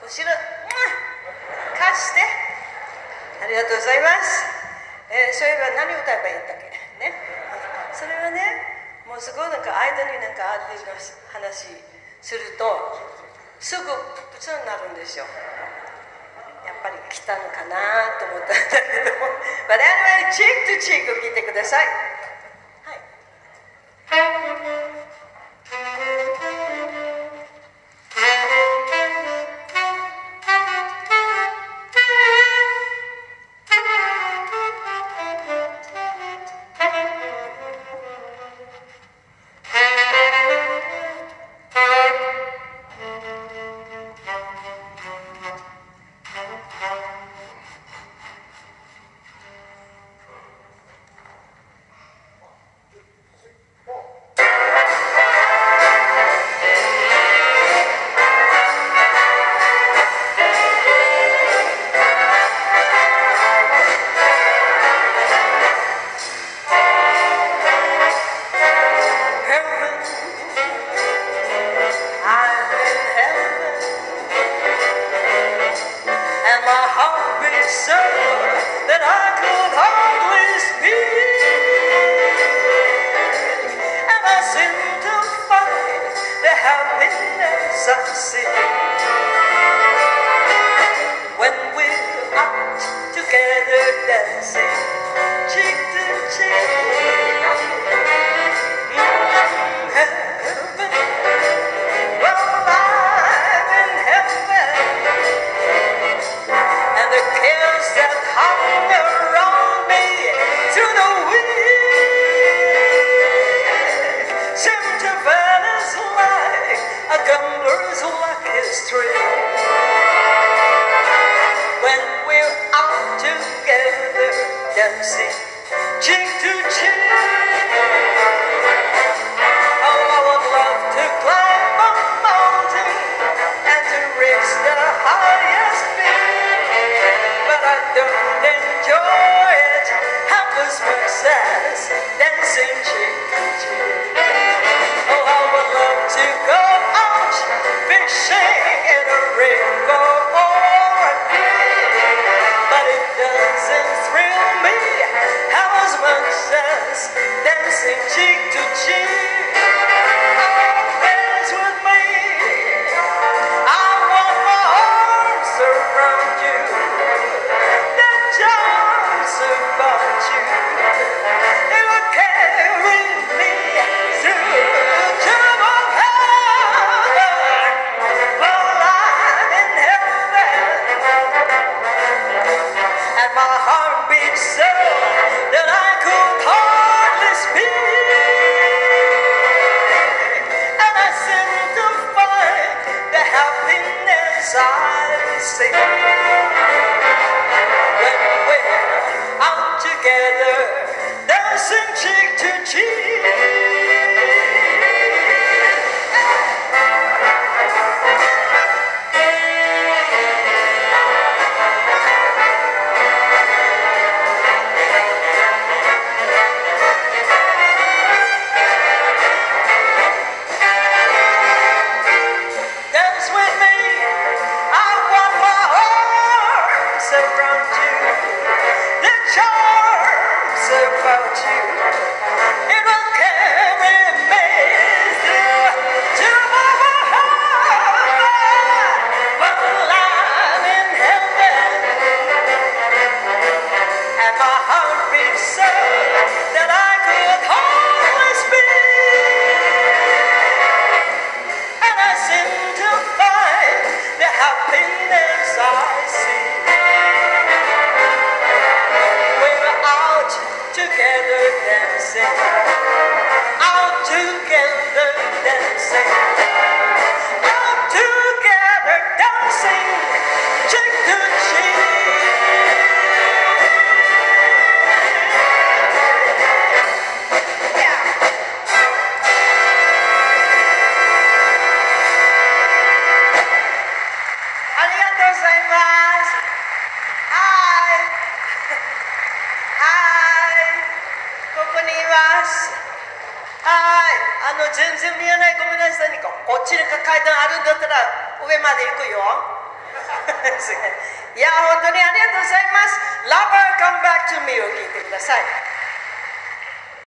後ろ、貸して。ありがとうございます。そういえば何歌えばいいんだっけね。それはね、もうすごいなんか間になんかアーティストの話するとすぐ普通になるんですよ。やっぱり来たのかなと思ったんだけども。But anyway、チークとチークを聞いてください。はい。 全然見えない。ごめんなさい。こっちに階段あるんだったら上まで行くよ。 いや、本当にありがとうございます。Lover Come Back to Me を聞いてください。